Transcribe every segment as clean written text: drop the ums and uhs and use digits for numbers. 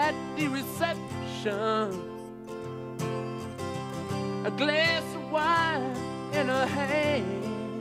at the reception, a glass of wine in her hand.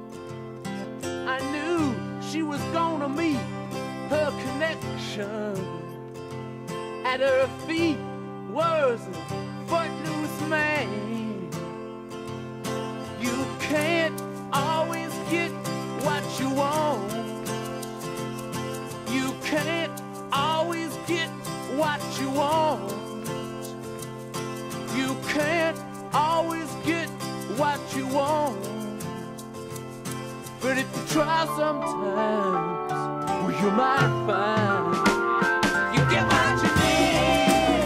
I knew she was gonna meet her connection. At her feet was a footloose man. You can't always get what you want. You can't always get what you want. You can't always get what you want. But if you try sometimes, well, you might find you get what you need.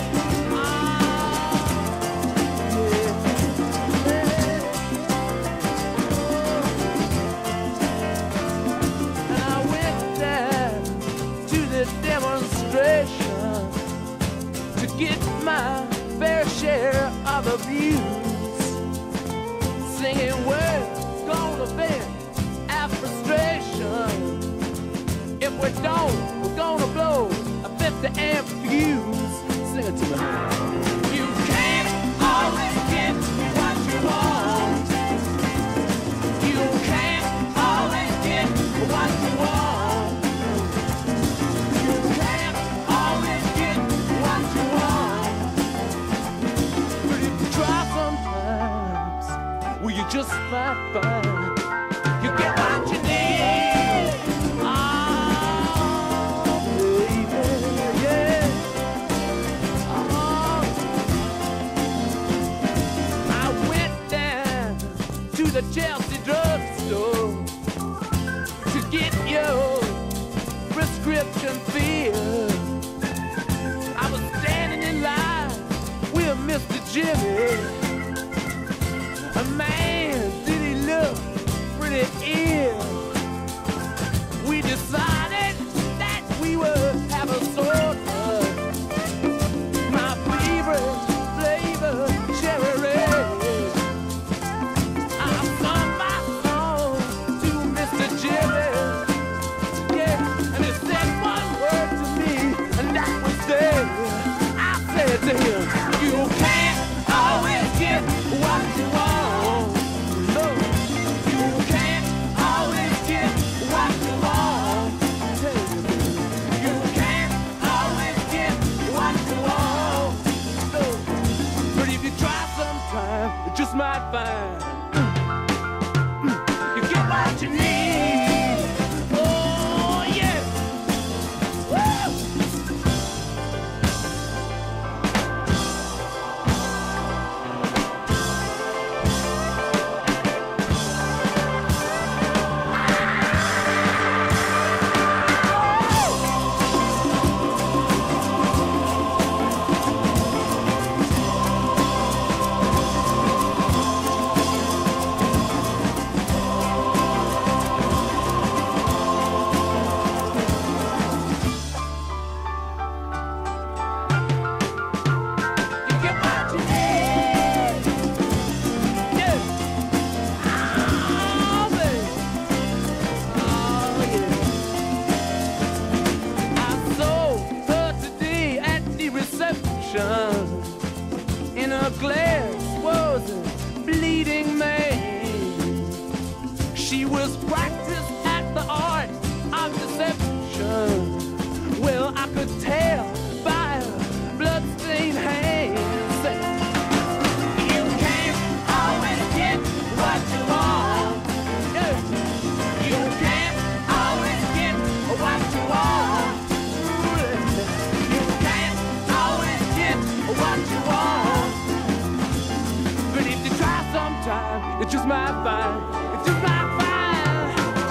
And I went down to the demonstration to get my fair share of abuse, singing we're gonna vent our frustration. If we don't, we're gonna blow a 50-amp fuse. Sing it to me. You can't always get what you want. You can't always get what you want. You can't always get what you want. But if you try sometimes, well, you just might find you get what you need. The Chelsea drugstore to get your prescription filled. I was standing in line with Mr. Jimmy. A man, did he look pretty ill. We decided that we would have a soda. My favorite flavor, cherry red. To him, you can't always get what you want. No, you can't always get what you want. You can't always get what you want. No, but if you try sometime, you just might find you get what you need. Oh yeah. Woo! In her glass was a bleeding man. She was practiced at the art of deception. Well, I could tell by her bloodstained hands. You can't always get what you want. You can't always get what you want. You can't always get what you want. But if you try sometime, you just might find, you just might find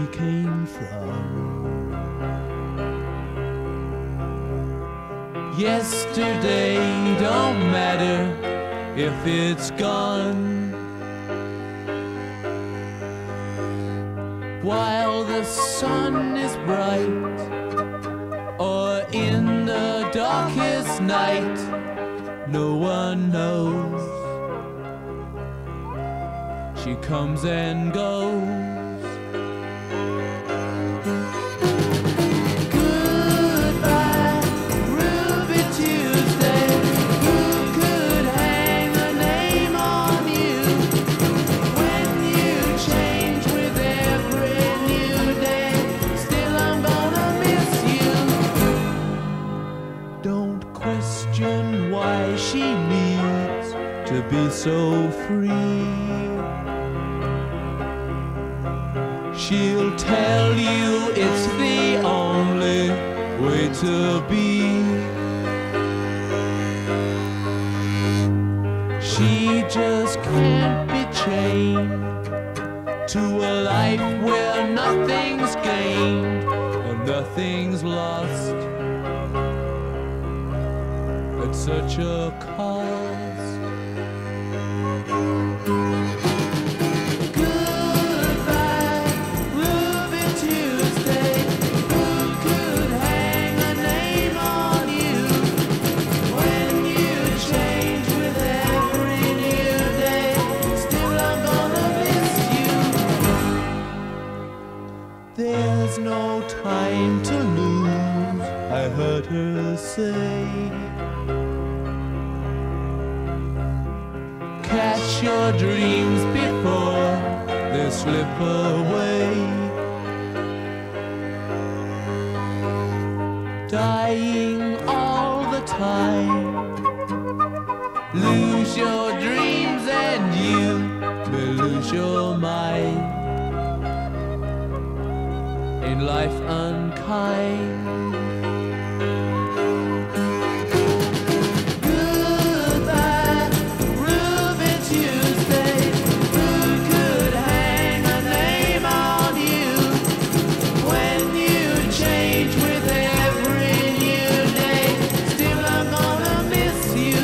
we came from. Yesterday don't matter if it's gone. While the sun is bright, or in the darkest night, no one knows. She comes and goes. Be so free. She'll tell you it's the only way to be. She just can't be chained to a life where nothing's gained or nothing's lost at such a cost. There's no time to lose, I heard her say. Catch your dreams before they slip away. Dying all the time. Lose your dreams and you may lose your mind. Ain't life unkind? Goodbye, Ruby Tuesday. Who could hang a name on you when you change with every new day? Still I'm gonna miss you.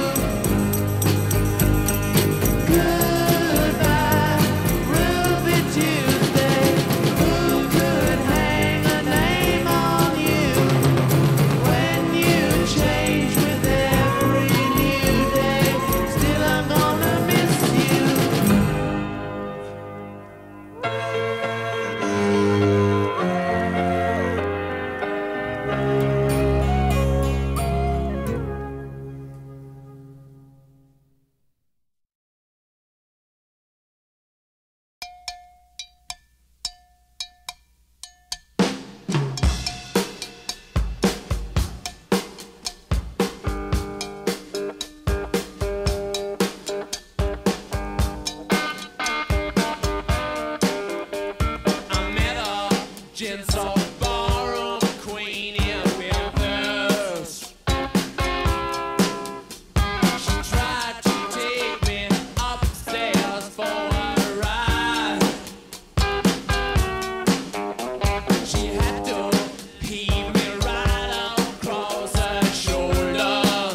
Goodbye, Ruby Tuesday. Who could hang a name on you when you change with every new day? Still I'm gonna miss you. I met a gents all ballroom queen in Memphis. She tried to take me upstairs for a ride. She had to heave me right across her shoulder,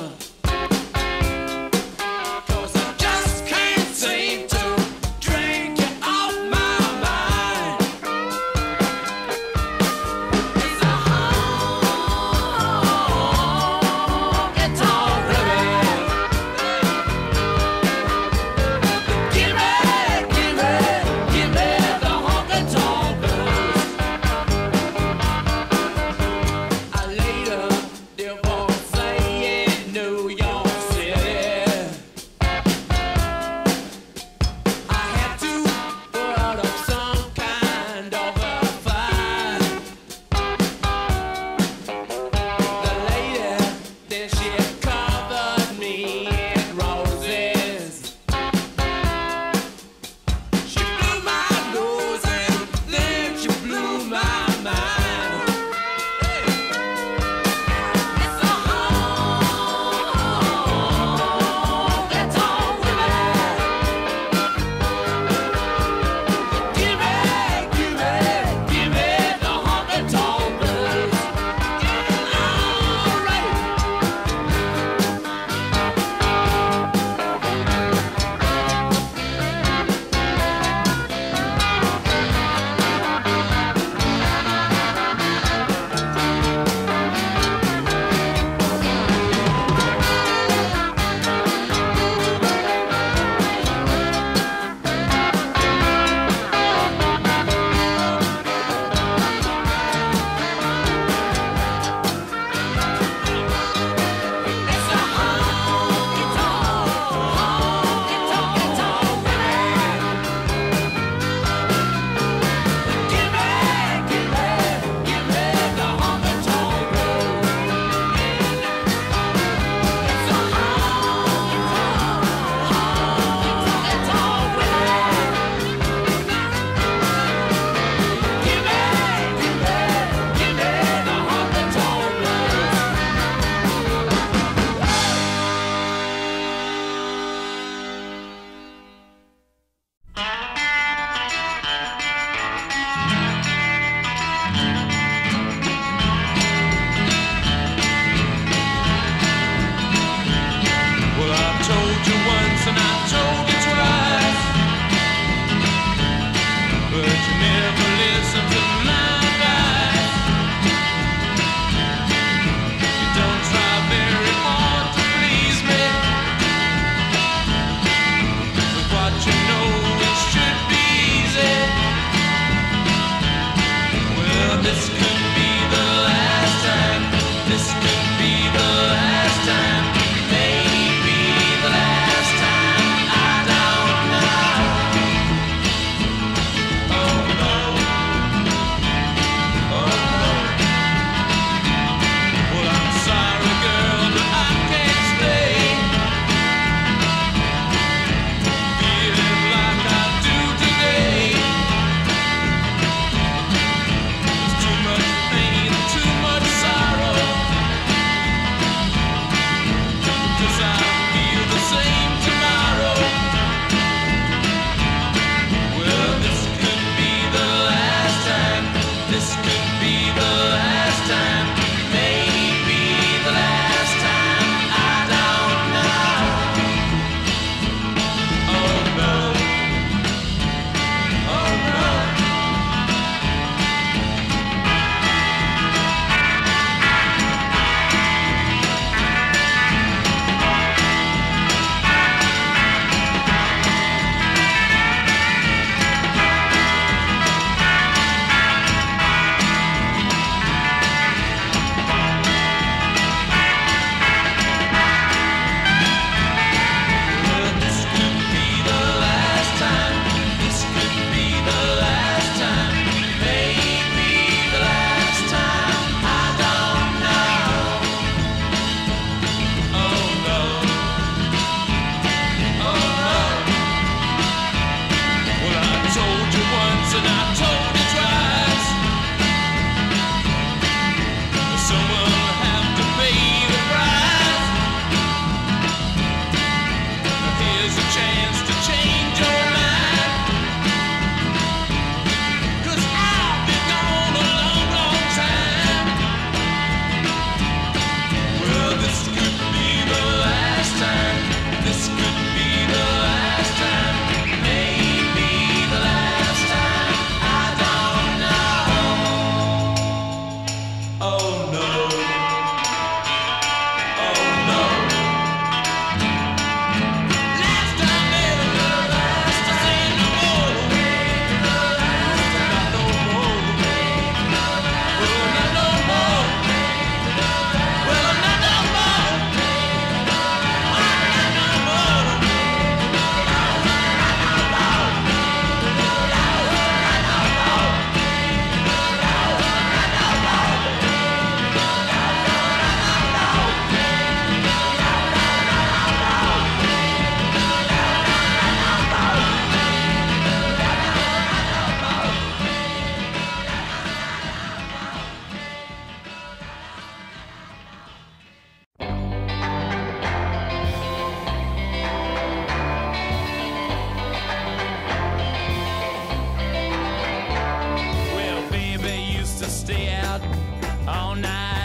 'cause I just can't seem to drink you off my mind. Well, I told you once and I told you twice, but you never listened to my advice. You don't try very hard to please me. With what you know, it should be easy. Well, this could be the last time. This could be the last time. Maybe the last time. I don't know. Oh no. Oh no. Well, I'm sorry, girl, but I can't stay. Feeling like I do today. There's too much pain, too much sorrow. 'Cause I feel the same tomorrow. Well, this could be the last time. This could be the last time. Maybe the last time. I don't know. Oh no. Oh no. Well, this could be the last time. This could be the last time. Maybe the last time. I don't know. Oh no. Oh no. Well, I told you once and I told you twice. Someone will have to pay the price. Here's a chance to change your mind. 'Cause I've been gone a long, long time. Well, this could be the last time. This could be the last time. Maybe the last time. I don't know. Oh no. Oh no. Last time, never the last time. Say no more. Not no more. Well, not no more. Well, not no more. Not no more. Well, baby used to stay out all night.